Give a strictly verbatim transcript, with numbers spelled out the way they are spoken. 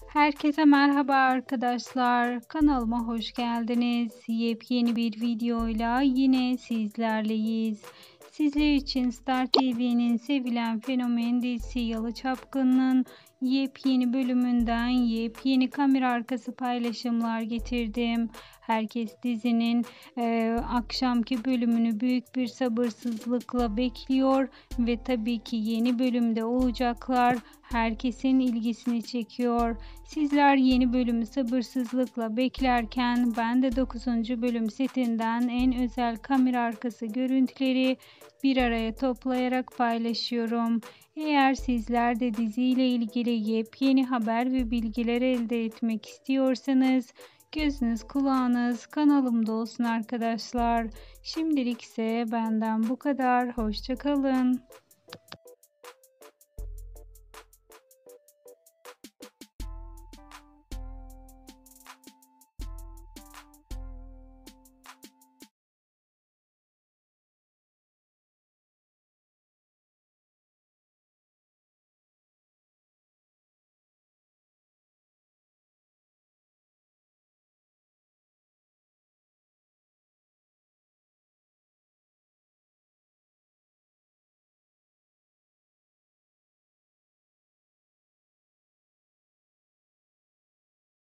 Herkese merhaba arkadaşlar. Kanalıma hoş geldiniz. Yepyeni bir videoyla yine sizlerleyiz. Sizler için Star T V'nin sevilen fenomen dizisi Yalı Çapkını'nın yepyeni bölümünden yepyeni kamera arkası paylaşımlar getirdim. Herkes dizinin e, akşamki bölümünü büyük bir sabırsızlıkla bekliyor ve tabii ki yeni bölümde olacaklar herkesin ilgisini çekiyor. Sizler yeni bölümü sabırsızlıkla beklerken ben de dokuzuncu bölüm setinden en özel kamera arkası görüntüleri bir araya toplayarak paylaşıyorum. Eğer sizler de diziyle ilgili yepyeni haber ve bilgiler elde etmek istiyorsanız gözünüz kulağınız kanalımda olsun arkadaşlar. Şimdilik ise benden bu kadar. Hoşça kalın.